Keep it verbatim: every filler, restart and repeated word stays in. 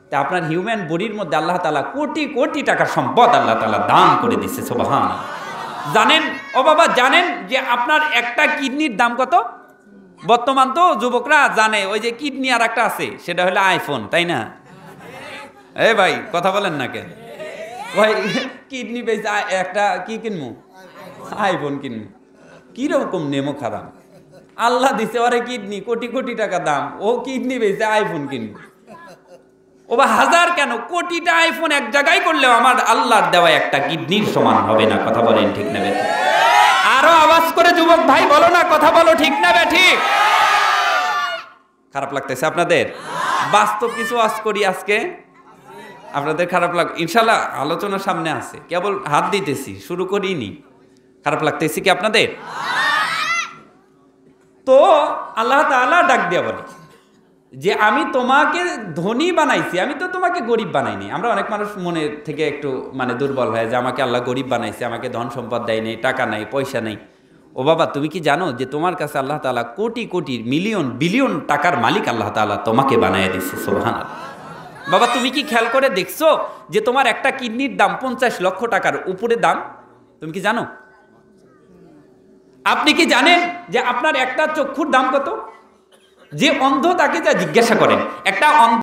তা আপনার হিউম্যান বডির মধ্যে আল্লাহ তাআলা কোটি কোটি টাকার সম্পদ আল্লাহ তাআলা দান করে দিচ্ছে, সুবহানাল্লাহ। জানেন ও বাবা, জানেন যে আপনার একটা কিডনির দাম কত? বর্তমান তো যুবকরা জানে ওই যে কিডনি আর একটা আছে, সেটা হলো আইফোন, তাই না? এ ভাই কথা বলেন না কেন ভাই? কিডনি বেচে একটা কি কিনবো? আইফোন কিনবো। কিরকম নেমো খারাপ, আল্লাহ দিছে ওরে কিডনি, কোটি কোটি টাকা দাম, ও কিডনি বেচে আইফোন কিনবো। ও বা হাজার কেন কোটিটা আইফোন এক জায়গায় করলেও আমার আল্লাহর দেওয়া একটা কিডনির সমান হবে না। কথা বলেন ঠিক না বেঠিক? আরো আওয়াজ করে যুবক ভাই বলো না, কথা বলো ঠিক না বেঠিক? খারাপ লাগতেছে আপনাদের? বাস্তব কিছু আজ করি আজকে, আপনাদের খারাপ লাগ? ইনশাল্লাহ আলোচনা সামনে আছে, কেবল হাত দিতেছি, শুরু করিনি। খারাপ লাগতেছে কি আপনাদের? তো আল্লাহ তাআলা ডাক দিয়া বলে যে আমি তোমাকে ধনী বানাইছি, আমি তো তোমাকে গরিব বানাইনি। আমরা অনেক মানুষ মনে থেকে একটু মানে দুর্বল হয় যে আমাকে আল্লাহ গরিব বানাইছে, আমাকে ধন সম্পদ দেয় নেই, টাকা নাই, পয়সা নেই। ও বাবা, তুমি কি জানো যে তোমার কাছে আল্লাহ তাআলা কোটি কোটি মিলিয়ন বিলিয়ন টাকার মালিক আল্লাহ তাআলা তোমাকে বানায় দিচ্ছে, সুবহানাল্লাহ। বাবা, তুমি কি খেয়াল করে দেখছো যে তোমার একটা কিডনির দাম পঞ্চাশ লক্ষ টাকার উপরে দাম? তুমি কি জানো? আপনি কি জানেন যে আপনার একটা চক্ষুর দাম কত? যে অন্ধ তাকে যা জিজ্ঞাসা করেন, একটা অন্ধ